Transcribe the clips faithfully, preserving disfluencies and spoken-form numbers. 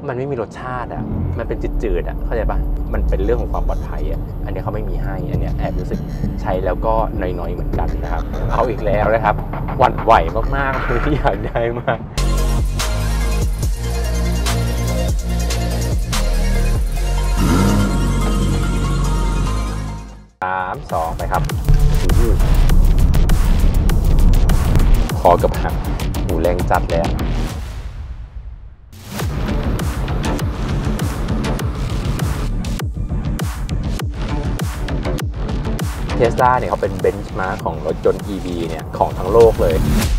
มันไม่มีรสชาติอ่ะมันเป็นจืดๆอ่ะเข้าใจปะมันเป็นเรื่องของความปลอดภัยอ่ะอันนี้เขาไม่มีให้อันนี้แอบรู้สึกใช้แล้วก็น้อยๆเหมือนกันนะครับเอาอีกแล้วนะครับหวั่นไหวมากๆเลยที่อยากได้มากสามสองไปครับขอกับหักหูแรงจัดเลยเทสลาเนี่ยเขาเป็นเบนช์มาร์คของรถยนต์ อี วี เนี่ยของทั้งโลกเลย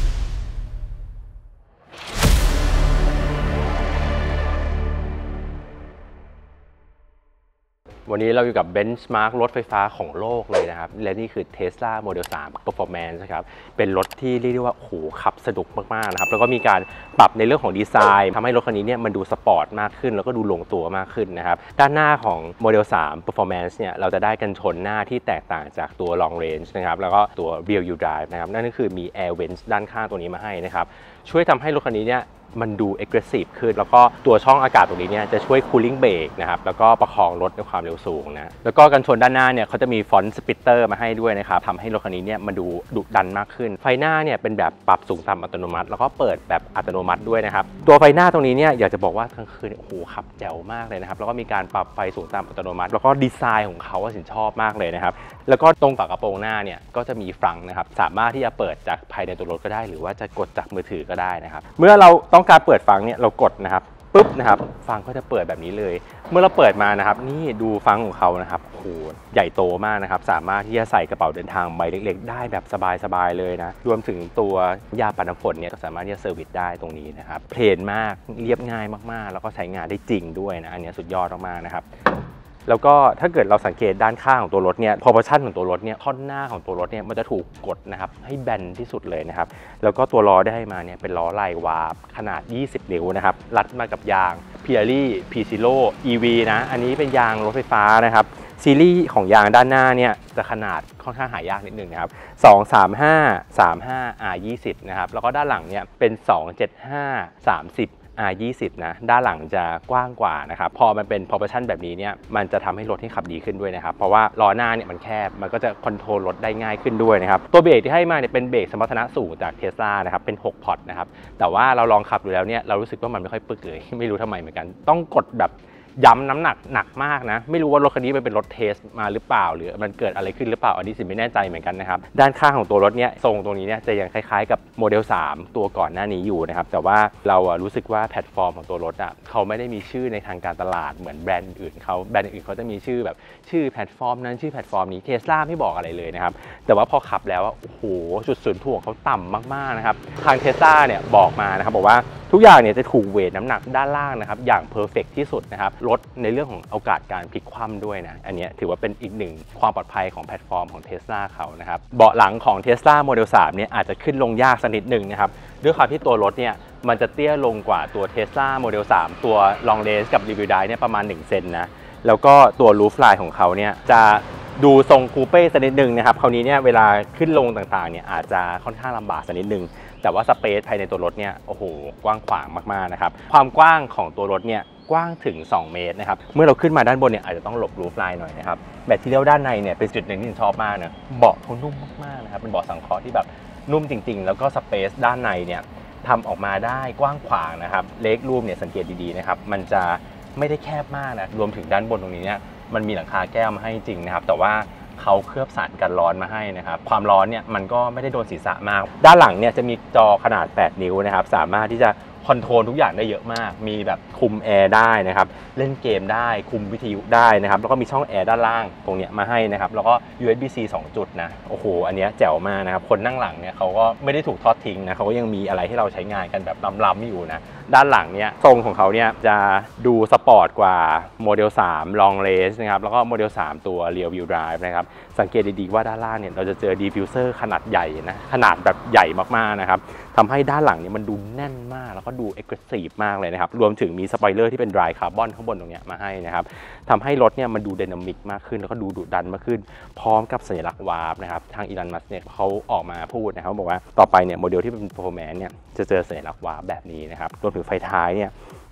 วันนี้เราอยู่กับเบนช์มาร์ครถไฟฟ้าของโลกเลยนะครับและนี่คือ Tesla Model สาม Performance นะครับเป็นรถที่เรียกได้ว่าโอ้โหขับสนุกมากๆนะครับแล้วก็มีการปรับในเรื่องของดีไซน์ทำให้รถคันนี้เนี่ยมันดูสปอร์ตมากขึ้นแล้วก็ดูลงตัวมากขึ้นนะครับด้านหน้าของ Model สาม Performance เนี่ยเราจะได้กันชนหน้าที่แตกต่างจากตัว Long Range นะครับแล้วก็ตัว Rear Wheel Drive นะครับนั่นก็คือมี Air Vents ด้านข้างตัวนี้มาให้นะครับช่วยทำให้รถคันนี้เนี่ยมันดู aggressive ขึ้นแล้วก็ตัวช่องอากาศตรงนี้เนี่ยจะช่วย cooling brake นะครับแล้วก็ประคองรถด้วยความเร็วสูงนะแล้วก็กันชนด้านหน้าเนี่ยเขาจะมีฟอนต์สปิตเตอร์มาให้ด้วยนะครับทำให้รถคันนี้เนี่ยมันดูดุดันมากขึ้นไฟหน้าเนี่ยเป็นแบบปรับสูงต่ำอัตโนมัติแล้วก็เปิดแบบอัตโนมัติด้วยนะครับตัวไฟหน้าตรงนี้เนี่ยอยากจะบอกว่ากลางคืนโอ้โหขับแจ๋วมากเลยนะครับแล้วก็มีการปรับไฟสูงต่ำอัตโนมัติแล้วก็ดีไซน์ของเขาสินชอบมากเลยนะครับแล้วก็ตรงฝากระโปรงหน้าเนี่ยก็จะมีฟรังนะครับสามารถที่จะเปิดจากภายในตัวรถก็ได้หรือว่าจะกดจากมือถือก็ได้นะครับเมื่อเราต้องการเปิดฟรังเนี่ยเรากดนะครับปุ๊บนะครับฟังก็จะเปิดแบบนี้เลยเมื่อเราเปิดมานะครับนี่ดูฟังของเขานะครับโอ้โหใหญ่โตมากนะครับสามารถที่จะใส่กระเป๋าเดินทางใบเล็กๆได้แบบสบายๆเลยนะรวมถึงตัวยาปัดน้ำฝนเนี่ยก็สามารถที่จะเซอร์วิสได้ตรงนี้นะครับเพลนมากเรียบง่ายมากๆแล้วก็ใช้งานได้จริงด้วยนะอันนี้สุดยอดมากๆนะครับแล้วก็ถ้าเกิดเราสังเกตด้านข้างของตัวรถเนี่ย proportion ของตัวรถเนี่ยท่อนหน้าของตัวรถเนี่ยมันจะถูกกดนะครับให้แบนที่สุดเลยนะครับแล้วก็ตัวล้อได้มาเนี่ยเป็นล้อลายวาร์ปขนาดยี่สิบนิ้วนะครับรัดมากับยาง Pirelli P-Zero อี วี นะอันนี้เป็นยางรถไฟฟ้านะครับซีรีส์ของยางด้านหน้าเนี่ยจะขนาดค่อนข้างหายากนิดนึงนะครับสองสามห้า สามห้า อาร์ ยี่สิบ นะครับแล้วก็ด้านหลังเนี่ยเป็นสองเจ็ดห้า สามสิบอาร์ ยี่สิบ นะด้านหลังจะกว้างกว่านะครับพอมันเป็น proportion แบบนี้เนี่ยมันจะทำให้รถที่ขับดีขึ้นด้วยนะครับเพราะว่าล้อหน้าเนี่ยมันแคบมันก็จะคอนโทรลรถได้ง่ายขึ้นด้วยนะครับตัวเบรกที่ให้มาเนี่ยเป็นเบรกสมรรถนะสูงจาก Tesla นะครับเป็นหกพอร์ตนะครับแต่ว่าเราลองขับดูแล้วเนี่ยเรารู้สึกว่ามันไม่ค่อยปึกเลยไม่รู้ทำไมเหมือนกันต้องกดแบบย้ำน้ำหนักหนักมากนะไม่รู้ว่ารถคันนี้มันเป็นรถเทสมาหรือเปล่าหรือมันเกิดอะไรขึ้นหรือเปล่าอันนี้สิไม่แน่ใจเหมือนกันนะครับด้านข้างของตัวรถเนี่ยทรงตรงนี้เนี่ยจะยังคล้ายๆกับโมเดลสามตัวก่อนหน้านี้อยู่นะครับแต่ว่าเรารู้สึกว่าแพลตฟอร์มของตัวรถอ่ะเขาไม่ได้มีชื่อในทางการตลาดเหมือนแบรนด์อื่นเขาแบรนด์อื่นเขาจะมีชื่อแบบชื่อแพลตฟอร์มนั้นชื่อแพลตฟอร์มนี้ Tesla ไม่บอกอะไรเลยนะครับแต่ว่าพอขับแล้วโอ้โหจุดศูนย์ถ่วงเขาต่ำมากๆนะครับทาง Tesla เนี่ยบอกมานะครับบอกว่าทุกอย่างเนี่ยจะถูกเวทน้ำหนักด้านล่างนะครับอย่างเพอร์เฟกต์ที่สุดนะครับลดในเรื่องของโอกาสการพลิกคว่ำด้วยนะอันนี้ถือว่าเป็นอีกหนึ่งความปลอดภัยของแพลตฟอร์มของ Tesla เขานะครับเบาะหลังของ Tesla Model สามเนี่ยอาจจะขึ้นลงยากสักนิดหนึ่งนะครับด้วยความที่ตัวรถเนี่ยมันจะเตี้ยลงกว่าตัว Tesla Model สามตัว Long Range กับ Rear Wheel Drive เนี่ยประมาณหนึ่งเซนนะแล้วก็ตัว Roof Line ของเขาเนี่ยจะดูทรงคูเป้สักนิดหนึ่งนะครับคราวนี้เนี่ยเวลาขึ้นลงต่างๆเนี่ยอาจจะค่อนข้างลำบากสักนิดหนึ่งแต่ว่าสเปซภายในตัวรถเนี่ยโอ้โหกว้างขวางมากๆนะครับความกว้างของตัวรถเนี่ยกว้างถึงสองเมตรนะครับเมื่อเราขึ้นมาด้านบนเนี่ยอาจจะต้องหลบรูฟไลน์หน่อยนะครับแมททีเรียลด้านในเนี่ยเป็นจุดหนึ่งที่ผมชอบมากนะเบาะเขานุ่มมากๆนะครับเป็นเบาะสังเคราะห์ที่แบบนุ่มจริงๆแล้วก็สเปซด้านในเนี่ยทำออกมาได้กว้างขวางนะครับเล็กรูมเนี่ยสังเกตดีๆนะครับมันจะไม่ได้แคบมากนะรวมถึงด้านบนตรงนี้เนี่ยมันมีหลังคาแก้วมาให้จริงนะครับแต่ว่าเขาเคลือบสารกันร้อนมาให้นะครับความร้อนเนี่ยมันก็ไม่ได้โดนศีรษะมากด้านหลังเนี่ยจะมีจอขนาดแปดนิ้วนะครับสามารถที่จะคอนโทรลทุกอย่างได้เยอะมากมีแบบคุมแอร์ได้นะครับเล่นเกมได้คุมวิทยุได้นะครับแล้วก็มีช่องแอร์ด้านล่างตรงเนี้ยมาให้นะครับแล้วก็ ยู เอส บี ซี สองจุดนะโอ้โหอันเนี้ยแจ๋วมากนะครับคนนั่งหลังเนี่ยเขาก็ไม่ได้ถูกทอดทิ้งนะเขาก็ยังมีอะไรให้เราใช้งานกันแบบล้ำๆอยู่นะด้านหลังเนี่ยทรงของเขาเนี่ยจะดูสปอร์ตกว่าโมเดลสาม Long Range นะครับแล้วก็โมเดลสามตัว Rear Wheel Drive นะครับสังเกตดีๆว่าด้านล่างเนี่ยเราจะเจอดีฟิวเซอร์ขนาดใหญ่นะขนาดแบบใหญ่มากๆนะครับทำให้ด้านหลังเนี่ยมันดูแน่นมากแล้วก็ดู aggressive มากเลยนะครับรวมถึงมีสปอยเลอร์ที่เป็น dry carbon ข้างบนตรงนี้มาให้นะครับทำให้รถเนี่ยมันดูไดนามิกมากขึ้นแล้วก็ดูดุดันมากขึ้นพร้อมกับสัญลักษณ์วาร์ปนะครับทางอีลอนมัสก์เนี่ยเขาออกมาพูดนะครับบอกว่าต่อไปเนี่ยโมเดลที่เป็น performance เนี่ยจะเจอสัญลักษณ์วาร์ปแบบนี้นะครับรวมถึงไฟท้ายเนี่ย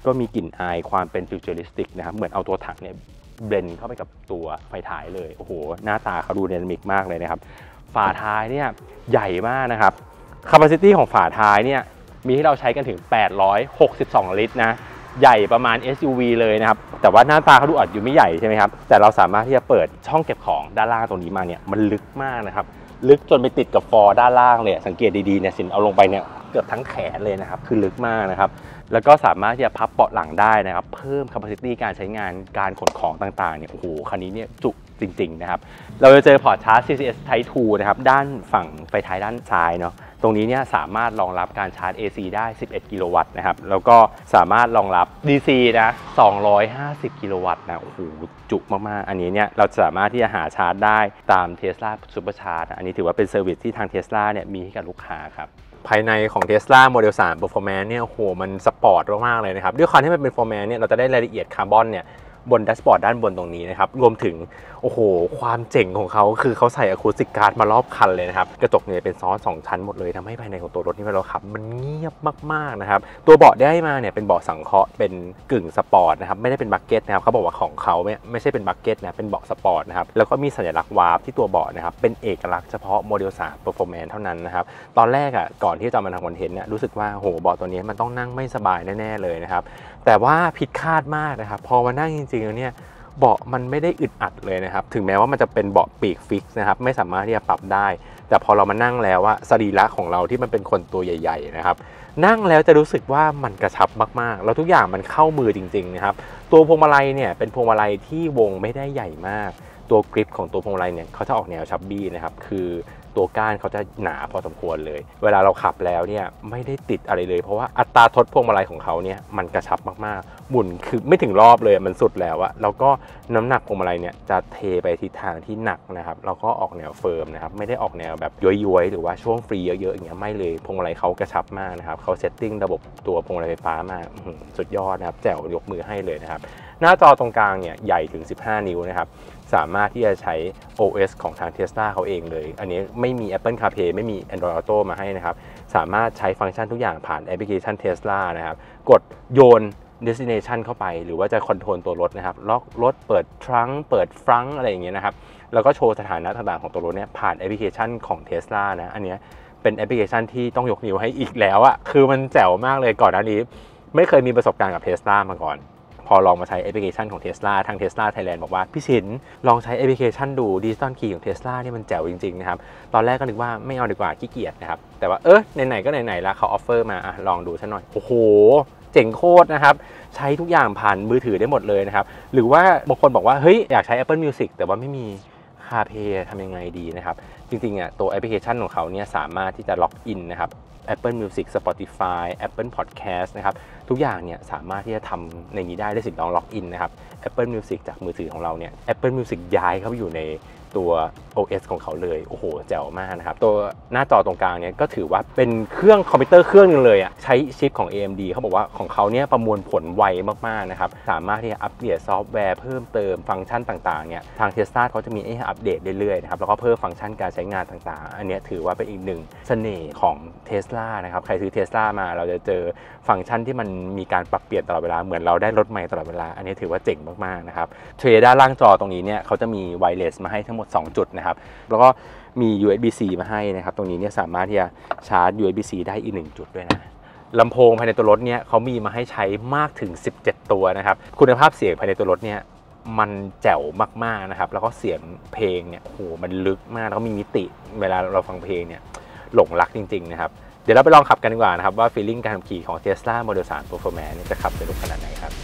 ก็มีกลิ่นอายความเป็นฟิวเจอริสติกนะครับเหมือนเอาตัวถังเนี่ยเบลนเข้าไปกับตัวไฟท้ายเลยโอ้โหหน้าตาเขาดูไดนามิกมากเลยนะครับฝาท้ายเนี่ยใหญ่มากนะครับ capacity ของฝาท้ายเนี่ยมีให้เราใช้กันถึงแปดร้อยหกสิบสองลิตรนะใหญ่ประมาณ เอส ยู วี เลยนะครับแต่ว่าหน้าตาเขาดูอาจจะไม่ใหญ่ใช่ไหมครับแต่เราสามารถที่จะเปิดช่องเก็บของด้านล่างตรงนี้มาเนี่ยมันลึกมากนะครับลึกจนไปติดกับฟอร์ด้านล่างเลยสังเกตดีๆเนี่ยสินเอาลงไปเนี่ยเกือบทั้งแขนเลยนะครับคือลึกมากนะครับแล้วก็สามารถที่จะพับเบาะหลังได้นะครับเพิ่ม capacity การใช้งานการขนของต่างๆเนี่ยโอ้โหคันนี้เนี่ยจุจริงๆนะครับเราจะเจอพอร์ตชาร์จ ซี ซี เอส Type ทูนะครับด้านฝั่งไฟท้ายด้านซ้ายเนาะตรงนี้เนี่ยสามารถรองรับการชาร์จ เอ ซี ได้สิบเอ็ดกิโลวัตต์นะครับแล้วก็สามารถรองรับ ดี ซี นะสองร้อยห้าสิบกิโลวัตต์นะโอ้โหจุมากๆอันนี้เนี่ยเราสามารถที่จะหาชาร์จได้ตาม Tesla Supercharge อันนี้ถือว่าเป็นเซอร์วิสที่ทาง Tesla เนี่ยมีให้กับลูกค้าครับภายในของ Tesla Model สาม Performance เนี่ยโอ้โหมันสปอร์ตมากๆเลยนะครับด้วยความที่มันเป็น Performance เนี่ยเราจะได้รายละเอียดคาร์บอนเนี่ยบนแดชบอร์ดด้านบนตรงนี้นะครับรวมถึงโอ้โหความเจ๋งของเขาคือเขาใส่อะคูสติกการ์ดมารอบคันเลยนะครับกระจกเนี่ยเป็นซ้อนสองชั้นหมดเลยทำให้ภายในของตัวรถนี่เวลาเราขับมันเงียบมากๆนะครับตัวเบาะได้มาเนี่ยเป็นเบาะสังเคราะห์เป็นกึ่งสปอร์ตนะครับไม่ได้เป็นบัคเก็ตนะครับเขาบอกว่าของเขาไม่ไม่ใช่เป็นบัคเก็ตนะเป็นเบาะสปอร์ตนะครับแล้วก็มีสัญลักษณ์วาร์ปที่ตัวเบาะนะครับเป็นเอกลักษณ์เฉพาะโมเดลสาม Performance เท่านั้นนะครับตอนแรกอ่ะก่อนที่จะมาทำคอนเทนต์เนี่ยรู้สึกว่าโหเบาะตัวนี้มันต้องนั่งไม่สบายแน่ๆเลยนะครับแต่ว่าผิดคาดมากนะครับพอมานั่งจริงๆแล้วเนี่ยเบาะมันไม่ได้อึดอัดเลยนะครับถึงแม้ว่ามันจะเป็นเบาะปีกฟิกซ์นะครับไม่สามารถที่จะปรับได้แต่พอเรามานั่งแล้วว่าสรีระของเราที่มันเป็นคนตัวใหญ่ๆนะครับนั่งแล้วจะรู้สึกว่ามันกระชับมากๆแล้วทุกอย่างมันเข้ามือจริงๆนะครับตัวพวงมาลัยเนี่ยเป็นพวงมาลัยที่วงไม่ได้ใหญ่มากตัวกริปของตัวพวงมาลัยเนี่ยเขาจะออกแนวชับบี้นะครับคือตัวก้านเขาจะหนาพอสมควรเลยเวลาเราขับแล้วเนี่ยไม่ได้ติดอะไรเลยเพราะว่าอัตราทดพวงมาลัยของเขาเนี่ยมันกระชับมากๆหมุนคือไม่ถึงรอบเลยมันสุดแล้วอะแล้วก็น้ำหนักพวงมาลัยเนี่ยจะเทไปทิศทางที่หนักนะครับแล้วก็ออกแนวเฟิร์มนะครับไม่ได้ออกแนวแบบย้อยๆหรือว่าช่วงฟรีเยอะๆอย่างเงี้ยไม่เลยพวงมาลัยเขากระชับมากนะครับเขาเซตติ้งระบบตัวพวงมาลัยไฟฟ้ามาสุดยอดนะครับแจ๋วยกมือให้เลยนะครับหน้าจอตรงกลางเนี่ยใหญ่ถึงสิบห้านิ้วนะครับสามารถที่จะใช้ โอ เอส ของทาง Tesla เขาเองเลยอันนี้ไม่มี Apple CarPlay ไม่มี Android Auto มาให้นะครับสามารถใช้ฟังก์ชันทุกอย่างผ่านแอปพลิเคชัน Tesla นะครับกดโยน destination เข้าไปหรือว่าจะคอนโทรลตัวรถนะครับล็อกรถเปิดทรังก์เปิดฟรังก์อะไรอย่างเงี้ยนะครับแล้วก็โชว์สถานะต่างๆของตัวรถเนี่ยผ่านแอปพลิเคชันของ Tesla นะอันนี้เป็นแอปพลิเคชันที่ต้องยกนิ้วให้อีกแล้วอะคือมันแจ๋วมากเลยก่อนหน้านี้ไม่เคยมีประสบการณ์กับ Tesla มาก่อนพอลองมาใช้แอปพลิเคชันของ Tesla ทาง Tesla Thailand บอกว่าพี่สินลองใช้แอปพลิเคชันดู Digital Key ของ Tesla นี่มันแจ๋วจริงๆนะครับตอนแรกก็นึกว่าไม่เอาดีกว่าขี้เกียจนะครับแต่ว่าเออไหนๆก็ไหนๆแล้วเขาออฟเฟอร์มาอ่ะลองดูซะหน่อยโอ้โหเจ๋งโคตรนะครับใช้ทุกอย่างผ่านมือถือได้หมดเลยนะครับหรือว่าบางคนบอกว่าเฮ้ยอยากใช้ Apple Music แต่ว่าไม่มี CarPlay ทำยังไงดีนะครับจริงๆอ่ะตัวแอปพลิเคชันของเขาเนี่ยสามารถที่จะล็อกอินนะครับApple Music Spotify Apple Podcast นะครับทุกอย่างเนี่ยสามารถที่จะทำในนี้ได้ด้วยสิ่งลองล็อกอินนะครับ Apple Music จากมือถือของเราเนี่ย Apple Music ย้ายเข้าไปอยู่ในตัว โอ เอส ของเขาเลยโอ้โหแจ๋วมากนะครับตัวหน้าจอตรงกลางเนี่ยก็ถือว่าเป็นเครื่องคอมพิวเตอร์เครื่องนึงเลยอ่ะใช้ชิปของ เอ เอ็ม ดี เขาบอกว่าของเขาเนี่ยประมวลผลไวมากๆนะครับสามารถที่จะอัปเดตซอฟต์แวร์เพิ่มเติมฟังก์ชันต่างๆเนี่ยทาง Tesla เขาจะมีให้อัปเดตเรื่อยๆนะครับแล้วก็เพิ่มฟังก์ชันการใช้งานต่างๆอันนี้ถือว่าเป็นอีกหนึ่งเสน่ห์ของ Tesla นะครับใครซื้อ Tesla มาเราจะเจอฟังก์ชันที่มันมีการปรับเปลี่ยนตลอดเวลาเหมือนเราได้รถใหม่ตลอดเวลาอันนี้ถือว่าเจ๋งมากๆนะครับเทรด้านล่างจอตรงนี้เนี่ยเขาจะมีไวเลสมาให้ทั้งหมดสองจุดนะครับแล้วก็มี ยู เอส บี ซี มาให้นะครับตรงนี้เนี่ยสามารถที่จะชาร์จ ยู เอส บี ซี ได้อีกหนึ่งจุดด้วยนะลำโพงภายในตัวรถเนี่ยเขามีมาให้ใช้มากถึงสิบเจ็ดตัวนะครับคุณภาพเสียงภายในตัวรถเนี่ยมันแจ๋วมากๆนะครับแล้วก็เสียงเพลงเนี่ยโหมันลึกมากแล้วก็มีมิติเวลาเราฟังเพลงเนี่ยหลงรักจริงๆนะครับเดี๋ยวเราไปลองขับกันดีกว่านะครับว่าฟีลลิ่งการขับขี่ของ Tesla Model สาม Performance จะขับสนุกขนาดไหนครับ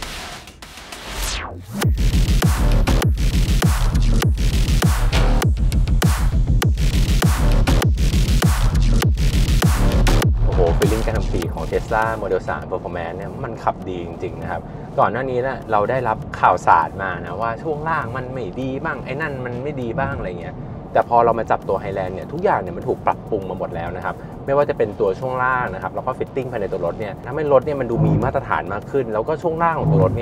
ฟีลลิ่งการขับขี่ของ Tesla Model สาม Performance เนี่ยมันขับดีจริงๆนะครับก่อนหน้านี้นะเราได้รับข่าวสารมานะว่าช่วงล่างมันไม่ดีบ้างไอ้นั่นมันไม่ดีบ้างอะไรเงี้ยแต่พอเรามาจับตัว Highland เนี่ยทุกอย่างเนี่ยมันถูกปรับปรุงมาหมดแล้วนะครับไม่ว่าจะเป็นตัวช่วงล่างนะครับแล้วก็ฟิตติ้งภายในตัวรถเนี่ยทำให้รถเนี่ยมันดูมีมาตรฐานมากขึ้นแล้วก็ช่วงล่างของตัวรถเนี่ย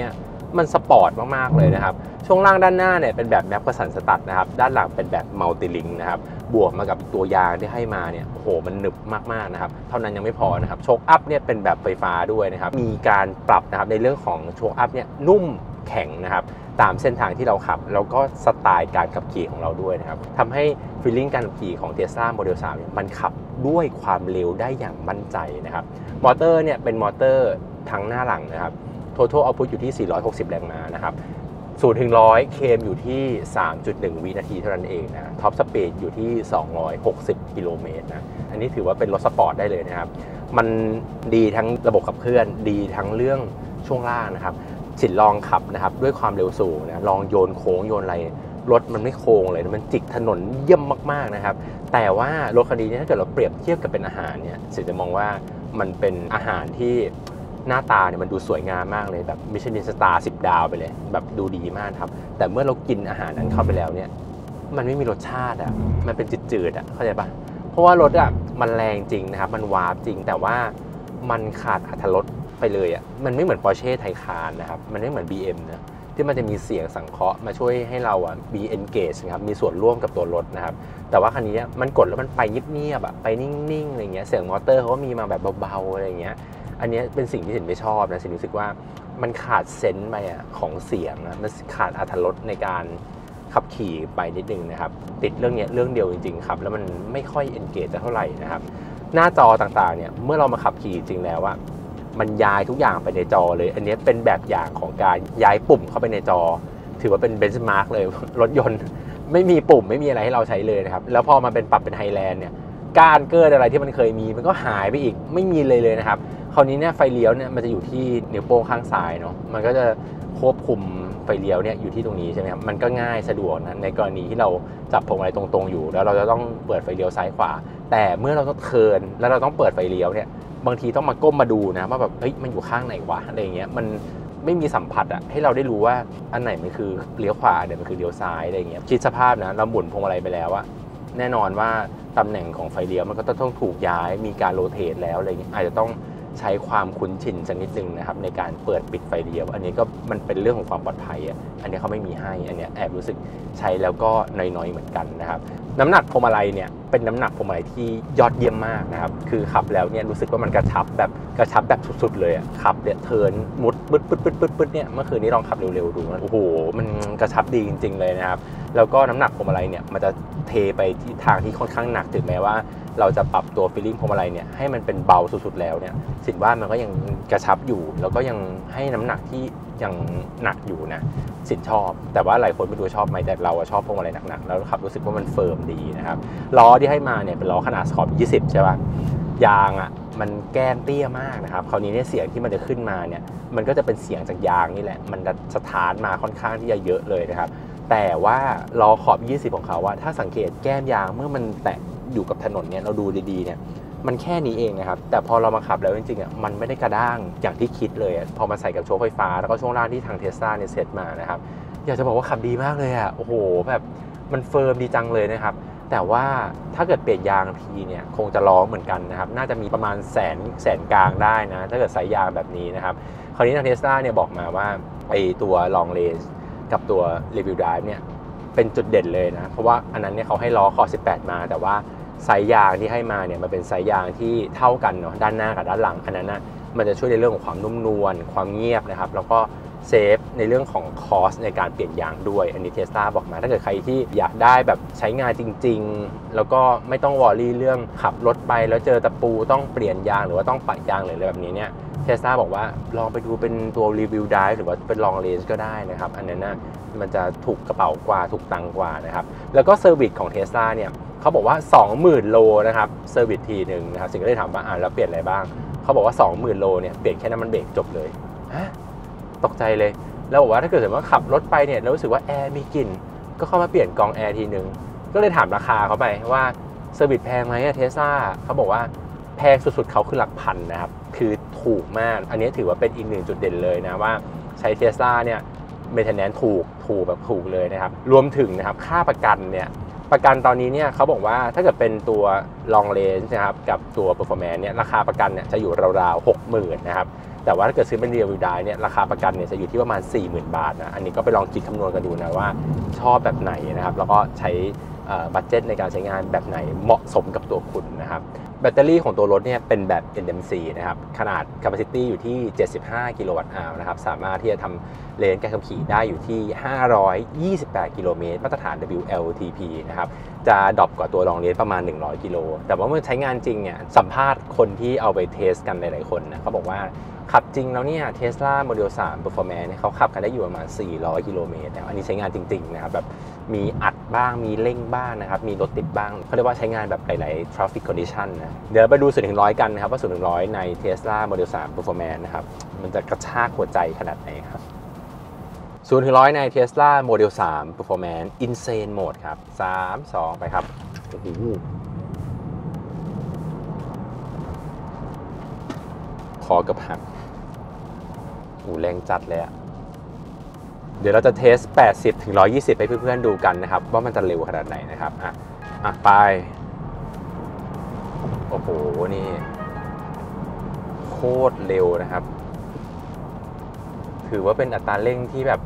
มันสปอร์ตมากๆเลยนะครับช่วงล่างด้านหน้าเนี่ยเป็นแบบแม็กกสันสตัดนะครับด้านหลังเป็นแบบมัลติลิงนะครับบวกมากับตัวยางที่ให้มาเนี่ยโอ้โหมันหนึบมากๆนะครับเท่านั้นยังไม่พอนะครับโชคอัพเนี่ยเป็นแบบไฟฟ้าด้วยนะครับมีการปรับนะครับในเรื่องของโชคอัพเนี่ยนุ่มแข็งนะครับตามเส้นทางที่เราขับแล้วก็สไตล์การขับขี่ของเราด้วยนะครับทำให้ฟีลลิ่งการขับขี่ของ Tesla Model สามเนี่ยมันขับด้วยความเร็วได้อย่างมั่นใจนะครับมอเตอร์เนี่ยเป็นมอเตอร์ทั้งหน้าหลังนะครับ Total Output อยู่ที่สี่ร้อยหกสิบแรงม้านะครับศูนย์ถึงหนึ่งร้อยเคมอยู่ที่ สามจุดหนึ่ง วินาทีเท่านั้นเองนะท็อปสปีดอยู่ที่สองร้อยหกสิบกิโลเมตรนะอันนี้ถือว่าเป็นรถสปอร์ตได้เลยนะครับมันดีทั้งระบบขับเคลื่อนดีทั้งเรื่องช่วงล่างนะครับสินลองขับนะครับด้วยความเร็วสูงนะลองโยนโค้งโยนอะไรรถมันไม่โค้งเลยมันจิกถนนเยี่ยมมากๆนะครับแต่ว่ารถคันนี้ถ้าเกิดเราเปรียบเทียบกับเป็นอาหารเนี่ยสิจะมองว่ามันเป็นอาหารที่หน้าตาเนี่ยมันดูสวยงามมากเลยแบบมิชลินสตาร์สิบดาวไปเลยแบบดูดีมากครับแต่เมื่อเรากินอาหารนั้นเข้าไปแล้วเนี่ยมันไม่มีรสชาติอ่ะมันเป็นจืดๆอ่ะเข้าใจปะเพราะว่ารถอ่ะมันแรงจริงนะครับมันวาร์ปจริงแต่ว่ามันขาดอรรถรสไปเลยอ่ะมันไม่เหมือน Porsche Taycan นะครับมันไม่เหมือน บี เอ็ม นะที่มันจะมีเสียงสังเคราะห์มาช่วยให้เราอ่ะ be engage นะครับมีส่วนร่วมกับตัวรถนะครับแต่ว่าคันนี้มันกดแล้วมันไปเงียบๆอ่ะไปนิ่งๆอะไรเงี้ยเสียงมอเตอร์เขาก็มีมาแบบเบาๆอะไรเงี้ยอันนี้เป็นสิ่งที่สินไม่ชอบนะสินรู้สึกว่ามันขาดเซนส์ไปอ่ะของเสียงนะมันขาดอรรถรสในการขับขี่ไปนิดนึงนะครับติดเรื่องนี้เรื่องเดียวจริงๆครับแล้วมันไม่ค่อย engage เท่าไหร่นะครับหน้าจอต่างๆเนี่ยเมื่อเรามาขับขี่จริงแล้วอ่ะมันย้ายทุกอย่างไปในจอเลยอันนี้เป็นแบบอย่างของการย้ายปุ่มเข้าไปในจอถือว่าเป็นเบนช์มาร์กเลยรถยนต์ไม่มีปุ่มไม่มีอะไรให้เราใช้เลยนะครับแล้วพอมาเป็นปรับเป็นไฮแลนด์เนี่ยการเกิดอะไรที่มันเคยมีมันก็หายไปอีกไม่มีเลยเลยนะครับคราวนี้เนี่ยไฟเลี้ยวเนี่ยมันจะอยู่ที่นิ้วโป้งข้างซ้ายเนาะมันก็จะควบคุมไฟเลี้ยวเนี่ยอยู่ที่ตรงนี้ใช่ไหมครับมันก็ง่ายสะดวกนะในกรณีที่เราจับพวงมาลัยตรงๆอยู่แล้วเราจะต้องเปิดไฟเลี้ยวซ้ายขวาแต่เมื่อเราต้องเทิร์นแล้วเราต้องเปิดไฟเลี้ยวเนี่ยบางทีต้องมาก้มมาดูนะว่าแบบเฮ้ยมันอยู่ข้างไหนวะอะไรเงี้ยมันไม่มีสัมผัสอะให้เราได้รู้ว่าอันไหนมันคือเลี้ยวขวาอันไหนมันคือเลี้ยวซ้ายอะไรเงี้ยคิดสภาพนะเราหมุนพวงมาลัยไปแล้วอะแน่นอนว่าตำแหน่งของไฟเลี้ยวมันก็ต้องถูกย้ายมีการโรเตทแล้วอะไรเงี้ยอาจจะต้องใช้ความคุ้นชินสักนิดนึงนะครับในการเปิดปิดไฟเลี้ยวอันนี้ก็มันเป็นเรื่องของความปลอดภัยอ่ะอันนี้เขาไม่มีให้อันนี้แอบรู้สึกใช้แล้วก็น้อยๆเหมือนกันนะครับน้ำหนักพวงมาลัยเนี่ยเป็นน้ำหนักพวงมาลัยที่ยอดเยี่ยมมากนะครับคือขับแล้วเนี่ยรู้สึกว่ามันกระชับแบบกระชับแบบสุดๆเลยอ่ะขับเนี่ยเทิร์นมุดปึ๊ดปึ๊ดปึ๊ดปึ๊ดปึ๊ดเนี่ยเมื่อคืนนี้ลองขับเร็วๆดูโอ้โหมันกระชับดีจริงๆเลยนะครับแล้วก็น้ำหนักพวงมาลัยเนี่ยมันจะเทไปที่ทางที่ค่อนข้างหนักถึงแม้ว่าเราจะปรับตัวฟีลลิ่งพวงมาลัยเนี่ยให้มันเป็นเบาสุดๆแล้วเนี่ยสินว่ามันก็ยังกระชับอยู่แล้วก็ยังให้น้ำหนักที่ยังหนักอยู่นะสินชอบแต่ว่าหลายคนไม่รู้ชอบไหมแต่เราชอบพวงมาลัยหนักๆแล้วขับรู้สึกว่ามันเฟิร์มดีนะครับล้อที่ให้มาเนี่ยเป็นล้อขนาดขอบยี่สิบใช่ป่ะยางอ่ะมันแก้มเตี้ยมากนะครับคราวนี้เนี่ยเสียงที่มันจะขึ้นมาเนี่ยมันก็จะเป็นเสียงจากยางนี่แหละมันจะสถานมาค่อนข้างที่จะเยอะเลยนะครับแต่ว่าล้อขอบยี่สิบของเขาว่าถ้าสังเกตแก้มยางเมื่อมันแตะอยู่กับถนนเนี่ยเราดูดีๆเนี่ยมันแค่นี้เองนะครับแต่พอเรามาขับแล้วจริงๆอ่ะมันไม่ได้กระด้างอย่างที่คิดเลยพอมาใส่กับโชว์ไฟฟ้าแล้วก็ช่วงล่างที่ทาง Tesla เนี่ยเซตมานะครับอยากจะบอกว่าขับดีมากเลยอ่ะโอ้โหแบบมันเฟิร์มดีจังเลยนะครับแต่ว่าถ้าเกิดเปลี่ยนยางทีเนี่ยคงจะร้องเหมือนกันนะครับน่าจะมีประมาณแสนแสนกลางได้นะถ้าเกิดสายยางแบบนี้นะครับคราวนี้ทาง Tesla เนี่ยบอกมาว่าไอตัว long range กับตัว Review Drive เนี่ยเป็นจุดเด่นเลยนะเพราะว่าอันนั้นเนี่ยเขาให้ล้อคอสิบแปดมาแต่ว่าไซส์ยางที่ให้มาเนี่ยมันเป็นไซส์ยางที่เท่ากันเนาะด้านหน้ากับด้านหลังอันนั้นนะมันจะช่วยในเรื่องของความนุ่มนวลความเงียบนะครับแล้วก็เซฟในเรื่องของคอสในการเปลี่ยนยางด้วยอันนี้ Tesla บอกมาถ้าเกิดใครที่อยากได้แบบใช้งานจริงๆแล้วก็ไม่ต้องวอรี่เรื่องขับรถไปแล้วเจอตะปูต้องเปลี่ยนยางหรือว่าต้องปะยางหรืออะไรแบบนี้เนี่ย Tesla บอกว่าลองไปดูเป็นตัว Review Drive หรือว่าเป็น Long Range ก็ได้นะครับอันนั้นนะมันจะถูกกระเป๋ากว่าถูกตังกว่านะครับแล้วก็เซอร์วิสของ Tesla เนี่ยเขาบอกว่า สองหมื่น โลนะครับเซอร์วิสทีหนึ่งนะครับสิ่งที่ได้ถามว่าอ่าแล้วเปลี่ยนอะไรบ้างเขาบอกว่า สองหมื่น โลเนี่ยเปลี่ยนแค่น้ำมันเบรกจบเลยฮะตกใจเลยแล้วบอกว่าถ้าเกิดสมมติว่าขับรถไปเนี่ยแล้วรู้สึกว่าแอร์มีกลิ่นก็เข้ามาเปลี่ยนกรองแอร์ทีหนึ่งก็เลยถามราคาเขาไปว่าเซอร์วิสแพงไหมอะ Tesla เขาบอกว่าแพงสุดๆเขาคือหลักพันนะครับคือถูกมากอันนี้ถือว่าเป็นอีกหนึ่งจุดเด่นเลยนะว่าใช้ Tesla เนี่ยเมนเทนแนนซ์ถูกถูกแบบถูกเลยนะครับรวมถึงนะครับค่าประกันเนี่ยประกันตอนนี้เนี่ยเขาบอกว่าถ้าเกิดเป็นตัว long range นะครับกับตัว performance เนี่ยราคาประกันเนี่ยจะอยู่ราวๆ หกหมื่น นะครับแต่ว่าถ้าเกิดซื้อเป็น Rear Wheel Drive เนี่ยราคาประกันเนี่ยจะอยู่ที่ประมาณ สี่หมื่น บาทนะอันนี้ก็ไปลองคิดคำนวณกันดูนะว่าชอบแบบไหนนะครับแล้วก็ใช้บัดเจ็ตในการใช้งานแบบไหนเหมาะสมกับตัวคุณนะครับแบตเตอรี่ของตัวรถเนี่ยเป็นแบบ เอ็น เอ็ม ซี นะครับขนาด capacity อยู่ที่เจ็ดสิบห้ากิโลวัตต์อาวร์นะครับสามารถที่จะทำเลนการขับขี่ได้อยู่ที่ห้าร้อยยี่สิบแปดกิโลเมตรมาตรฐาน ดับเบิลยู แอล ที พี นะครับจะดรอปกว่าตัวรองเลนประมาณหนึ่งร้อยกิโลแต่ว่าเมื่อใช้งานจริงเนี่ยสัมภาษณ์คนที่เอาไปเทสกันหลายๆคนนะเขาบอกว่าขับจริงแล้วเนี่ย Tesla Model สาม Performance เนี่ยเขาขับกันได้อยู่ประมาณสี่ร้อยกิโลเมตรนะอันนี้ใช้งานจริงๆนะครับแบบมีอัดบ้างมีเร่งบ้างนะครับมีรถติดบ้างเขาเรียกว่าใช้งานแบบหลายๆ traffic condition นะเดี๋ยวไปดูศูนย์ถึงร้อยกันนะครับว่าศูนย์ถึงร้อยใน Tesla Model สาม Performance นะครับมันจะกระชากหัวใจขนาดไหนครับศูนย์ถึงร้อยใน Tesla Model สาม Performance Insane Mode ครับสาม สองไปครับโอ้โหคอกับหักอูแรงจัดเลยอะเดี๋ยวเราจะเทสแปดสิบถึงหนึ่งร้อยยี่สิบให้เพื่อนๆดูกันนะครับว่ามันจะเร็วขนาดไหนนะครับอ่ะอ่ะไปโอ้โหนี่โคตรเร็วนะครับถือว่าเป็นอัตราเร่งที่แบบ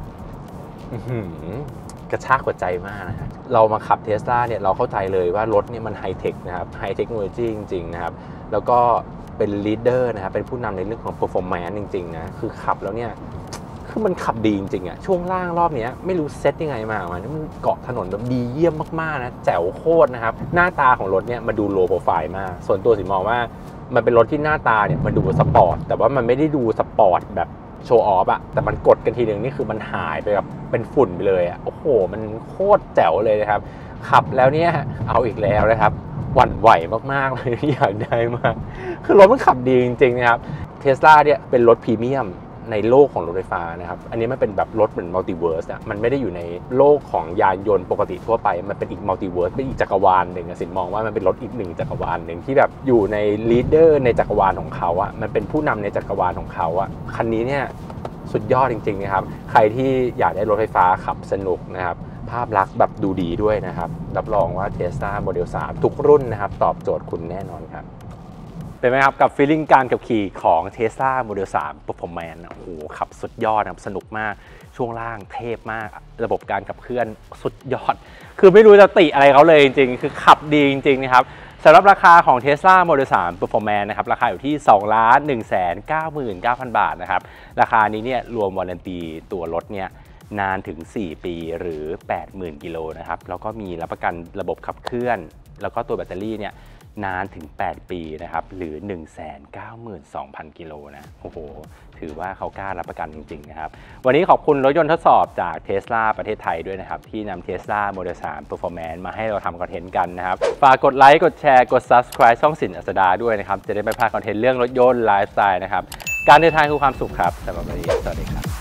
กระชากหัวใจมากนะครับเรามาขับ Tesla เนี่ยเราเข้าใจเลยว่ารถเนี่ยมันไฮเทคนะครับไฮเทคโนโลยีจริงๆนะครับแล้วก็เป็นลีดเดอร์นะครับเป็นผู้นำในเรื่องของ performance จริงๆนะคือขับแล้วเนี่ยคือมันขับดีจริงๆอะช่วงล่างรอบนี้ไม่รู้เซตยังไงมามันเกาะถนนแบบดีเยี่ยมมากๆนะแจ๋วโคตรนะครับหน้าตาของรถเนี่ยมาดูโลโปรไฟล์มากส่วนตัวสิมองว่ามันเป็นรถที่หน้าตาเนี่ยมันดูสปอร์ตแต่ว่ามันไม่ได้ดูสปอร์ตแบบโชว์ออฟอะแต่มันกดกันทีหนึ่งนี่คือมันหายไปแบบเป็นฝุ่นไปเลยอะโอ้โหมันโคตรแจ๋วเลยนะครับขับแล้วเนี่ยเอาอีกแล้วนะครับหวั่นไหวมากๆเลยอยากได้มากคือรถมันขับดีจริงๆนะครับ Tesla เนี่ยเป็นรถพรีเมียมในโลกของรถไฟฟ้านะครับอันนี้มันเป็นแบบรถเหมือนมัลติเวิร์สอะมันไม่ได้อยู่ในโลกของยานยนต์ปกติทั่วไปมันเป็นอีกมัลติเวิร์สเป็นอีกจักรวาลหนึ่งสินมองว่ามันเป็นรถอีกหนึ่งจักรวาลหนึ่งที่แบบอยู่ในลีดเดอร์ในจักรวาลของเขาอะมันเป็นผู้นำในจักรวาลของเขาอะคันนี้เนี่ยสุดยอดจริงๆนะครับใครที่อยากได้รถไฟฟ้าขับสนุกนะครับภาพลักษณ์แบบดูดีด้วยนะครับรับรองว่า Tesla Model สามทุกรุ่นนะครับตอบโจทย์คุณแน่นอนครับเป็นไหมครับกับฟีลลิ่งการขับขี่ของ Tesla Model สาม Performance โอ้โหขับสุดยอดนะครับสนุกมากช่วงล่างเทพมากระบบการขับเคลื่อนสุดยอดคือไม่รู้จะติอะไรเขาเลยจริงๆคือขับดีจริงๆนะครับสำหรับราคาของ Tesla Model สาม Performance นะครับราคาอยู่ที่ สองล้านหนึ่งแสนเก้าหมื่นเก้าพัน บาทนะครับราคานี้เนี่ยรวมวารันตีตัวรถเนี่ยนานถึงสี่ปีหรือ แปดหมื่น กิโลนะครับแล้วก็มีรับประกันระบบขับเคลื่อนแล้วก็ตัวแบตเตอรี่เนี่ยนานถึงแปดปีนะครับหรือ หนึ่งแสนเก้าหมื่นสองพัน กิโลนะโอ้โหถือว่าเขากล้ารับประกันจริงๆนะครับวันนี้ขอบคุณรถยนต์ทดสอบจาก Tesla ประเทศไทยด้วยนะครับที่นำ Tesla Model สาม Performance มาให้เราทำคอนเทนต์กันนะครับฝากกดไลค์กดแชร์กด Subscribe ช่องสินอัสดาด้วยนะครับจะได้ไม่พลาดคอนเทนต์เรื่องรถยนต์ไลฟ์สไตล์นะครับการเดินทางคือความสุขครับสำหรับวันนี้สวัสดีครับ